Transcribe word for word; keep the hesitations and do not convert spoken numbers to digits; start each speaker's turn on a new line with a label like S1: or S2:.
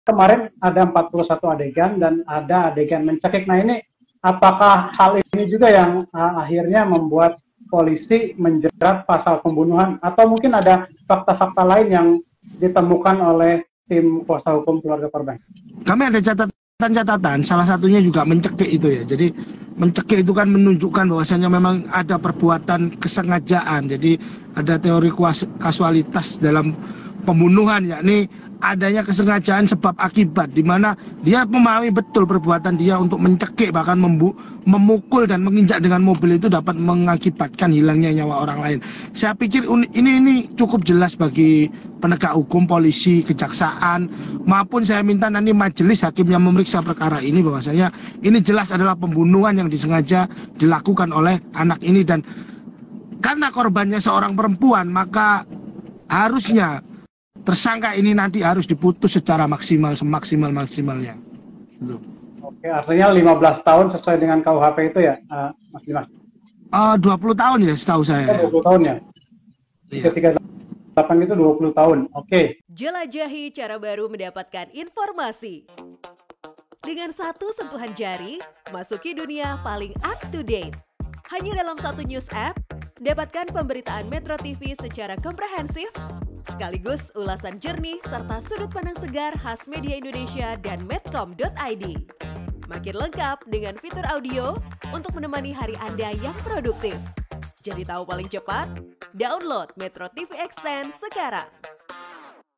S1: kemarin ada empat puluh satu adegan dan ada adegan mencekik. Nah ini apakah hal ini juga yang uh, akhirnya membuat polisi menjerat pasal pembunuhan atau mungkin ada fakta-fakta lain yang ditemukan oleh tim kuasa hukum keluarga korban?
S2: Kami ada catatan-catatan, salah satunya juga mencekik itu ya. Jadi mencekik itu kan menunjukkan bahwasanya memang ada perbuatan kesengajaan. Jadi ada teori kasualitas dalam pembunuhan, yakni adanya kesengajaan sebab akibat, di mana dia memahami betul perbuatan dia untuk mencekik bahkan membu memukul dan menginjak dengan mobil itu dapat mengakibatkan hilangnya nyawa orang lain. Saya pikir ini ini cukup jelas bagi penegak hukum, polisi, kejaksaan, maupun saya minta nanti majelis hakim yang memeriksa perkara ini bahwasanya ini jelas adalah pembunuhan yang disengaja dilakukan oleh anak ini, dan karena korbannya seorang perempuan maka harusnya tersangka ini nanti harus diputus secara maksimal, semaksimal maksimalnya. Gitu.
S1: Oke, artinya lima belas tahun sesuai dengan K U H P itu ya, uh, Mas Dimas?
S2: Uh, dua puluh tahun ya setahu saya.
S1: Oh, dua puluh tahun ya? Iya. Ketika delapan itu dua puluh tahun, oke.
S3: Jelajahi cara baru mendapatkan informasi. Dengan satu sentuhan jari, masuki dunia paling up to date. Hanya dalam satu news app, dapatkan pemberitaan Metro T V secara komprehensif, sekaligus ulasan jernih serta sudut pandang segar khas media Indonesia dan medcom dot i d. Makin lengkap dengan fitur audio untuk menemani hari Anda yang produktif. Jadi tahu paling cepat? Download Metro T V Extend sekarang.